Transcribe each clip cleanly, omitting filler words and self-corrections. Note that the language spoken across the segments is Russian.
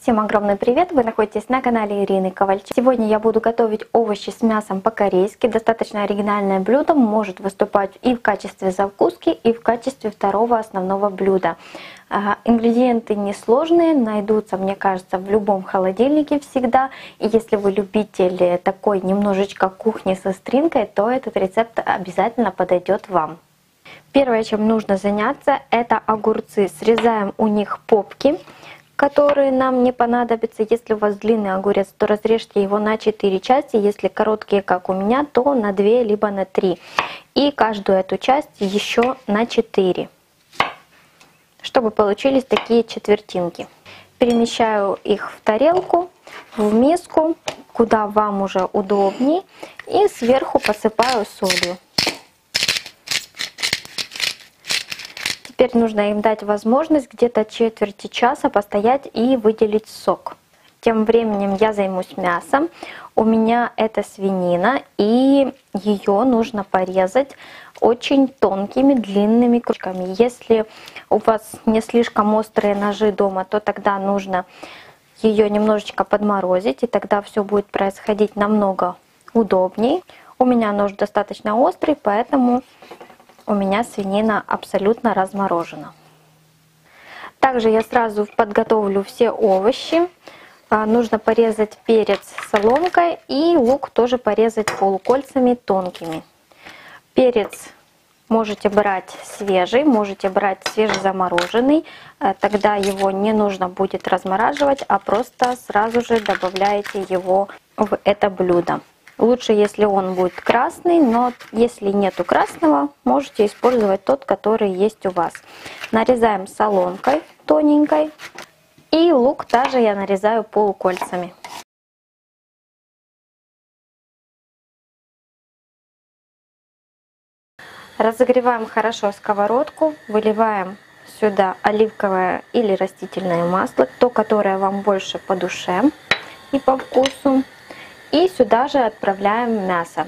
Всем огромный привет! Вы находитесь на канале Ирины Ковальчук. Сегодня я буду готовить овощи с мясом по-корейски. Достаточно оригинальное блюдо, может выступать и в качестве закуски, и в качестве второго основного блюда. Ингредиенты несложные, найдутся, мне кажется, в любом холодильнике всегда. И если вы любитель такой немножечко кухни со стринкой, то этот рецепт обязательно подойдет вам. Первое, чем нужно заняться, это огурцы. Срезаем у них попки, которые нам не понадобятся. Если у вас длинный огурец, то разрежьте его на 4 части. Если короткие, как у меня, то на 2 либо на 3. И каждую эту часть еще на 4, чтобы получились такие четвертинки. Перемещаю их в тарелку, в миску, куда вам уже удобней, и сверху посыпаю солью. Теперь нужно им дать возможность где-то четверти часа постоять и выделить сок. Тем временем я займусь мясом. У меня это свинина, и ее нужно порезать очень тонкими длинными кружками. Если у вас не слишком острые ножи дома, то тогда нужно ее немножечко подморозить, и тогда все будет происходить намного удобней. У меня нож достаточно острый, поэтому у меня свинина абсолютно разморожена. Также я сразу подготовлю все овощи. Нужно порезать перец соломкой и лук тоже порезать полукольцами тонкими. Перец можете брать свежий, можете брать свежезамороженный. Тогда его не нужно будет размораживать, а просто сразу же добавляете его в это блюдо. Лучше, если он будет красный, но если нету красного, можете использовать тот, который есть у вас. Нарезаем соломкой тоненькой. И лук также я нарезаю полукольцами. Разогреваем хорошо сковородку, выливаем сюда оливковое или растительное масло, то, которое вам больше по душе и по вкусу. И сюда же отправляем мясо.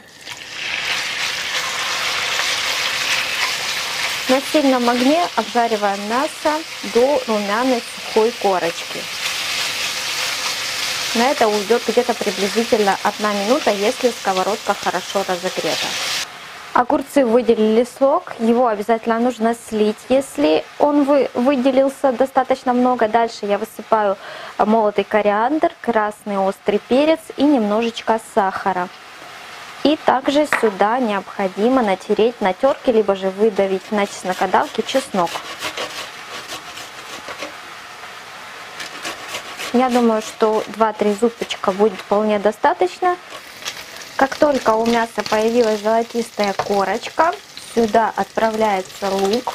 На сильном огне обжариваем мясо до румяной сухой корочки. На это уйдет где-то приблизительно 1 минута, если сковородка хорошо разогрета. Огурцы выделили сок, его обязательно нужно слить, если он выделился достаточно много. Дальше я высыпаю молотый кориандр, красный острый перец и немножечко сахара. И также сюда необходимо натереть на терке, либо же выдавить на чеснокодавке чеснок. Я думаю, что 2-3 зубчика будет вполне достаточно. Как только у мяса появилась золотистая корочка, сюда отправляется лук.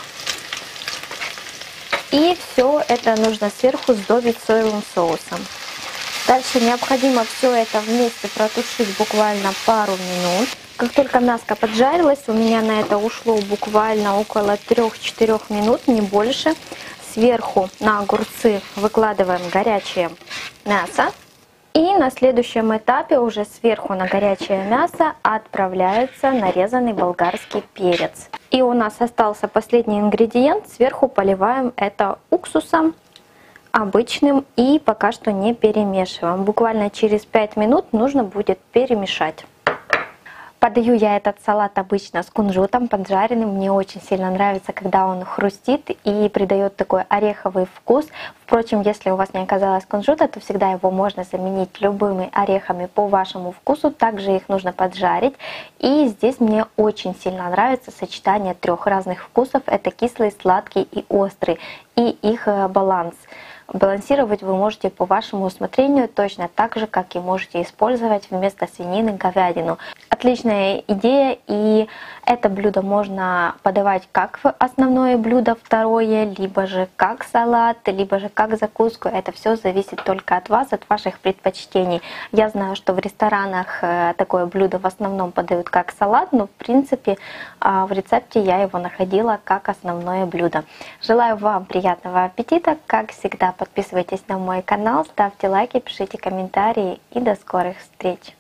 И все это нужно сверху сдобрить соевым соусом. Дальше необходимо все это вместе протушить буквально пару минут. Как только мяско поджарилось, у меня на это ушло буквально около 3-4 минут, не больше. Сверху на огурцы выкладываем горячее мясо. И на следующем этапе уже сверху на горячее мясо отправляется нарезанный болгарский перец. И у нас остался последний ингредиент. Сверху поливаем это уксусом обычным и пока что не перемешиваем. Буквально через 5 минут нужно будет перемешать. Подаю я этот салат обычно с кунжутом поджаренным. Мне очень сильно нравится, когда он хрустит и придает такой ореховый вкус. Впрочем, если у вас не оказалось кунжута, то всегда его можно заменить любыми орехами по вашему вкусу. Также их нужно поджарить. И здесь мне очень сильно нравится сочетание 3 разных вкусов. Это кислый, сладкий и острый. И их баланс. Балансировать вы можете по вашему усмотрению, точно так же, как и можете использовать вместо свинины говядину. Отличная идея, и это блюдо можно подавать как в основное блюдо, второе, либо же как салат, либо же как закуску. Это все зависит только от вас, от ваших предпочтений. Я знаю, что в ресторанах такое блюдо в основном подают как салат, но в принципе в рецепте я его находила как основное блюдо. Желаю вам приятного аппетита, как всегда. Подписывайтесь на мой канал, ставьте лайки, пишите комментарии и до скорых встреч!